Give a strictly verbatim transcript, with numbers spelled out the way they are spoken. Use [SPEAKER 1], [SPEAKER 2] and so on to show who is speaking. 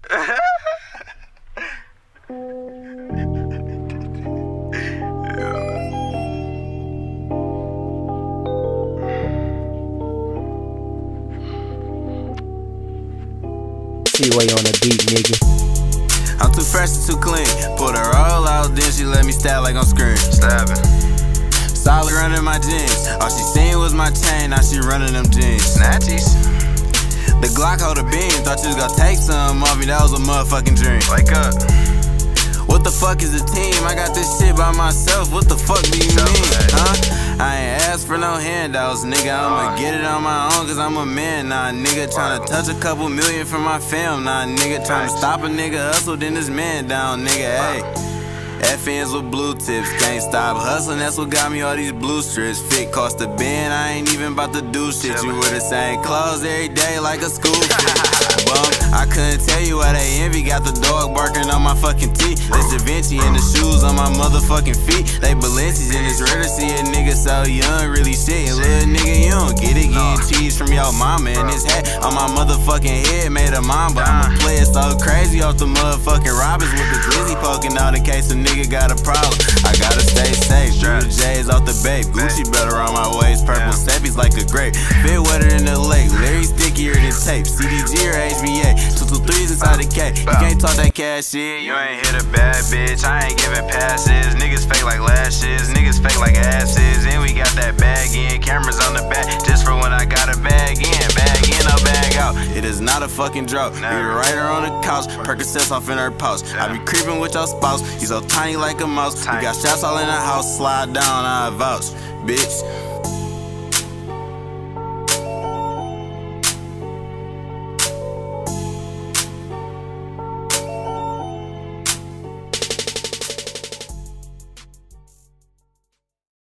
[SPEAKER 1] Seaway on the beat, nigga.
[SPEAKER 2] I'm too fresh and too clean. Pulled her all out, then she let me stab like I'm screaming. Stabbing. Solid running my jeans. All she seen was my chain, now she running them jeans. Snatchies. The Glock hold a beam. Thought you was gonna take some off me, that was a motherfucking dream. Wake up. What the fuck is a team? I got this shit by myself. What the fuck do you mean, huh? I ain't asked for no handouts, nigga. I'ma get it on my own, cause I'm a man. Nah, nigga, tryna touch a couple million from my fam. Nah, nigga, tryna stop a nigga hustle, then this man down, nigga, hey. F Ns with blue tips, can't stop hustling, that's what got me all these blue strips. Fit cost a bin, I ain't even about to do shit. You wear the same clothes every day like a school fit. Bum, I couldn't tell you why they envy. Got the dog barking on my fucking teeth. This Da Vinci and the shoes on my motherfucking feet. They Balenci's and it's rare to see a nigga so young, really shit. Little nigga, you don't get it, getting cheese from your mama. And this hat on my motherfucking head made a mamba. I'ma play it so crazy off the motherfucking robbers with the glizzy poking out in case a nigga got a problem. I gotta stay safe. Drew the J's off the babe. Gucci better on my waist. Purple seppies like a grape. Fit wetter than the lake. Larry stickier than tape. C D G or H B A. Two two threes inside the K. You can't talk that cash shit. You ain't hit a bad bitch. I ain't giving passes. Niggas fake like lashes. Niggas fake like asses. And we got that bag in. Cameras on the back. Just for when I got a bag in. Bag in or bag out. It is not a fucking joke. We right her on the couch. Percocets off in her pouch. I be creeping with your spouse. He's so tiny like a mouse. We got shots all in the house, slide down, I vouch, bitch.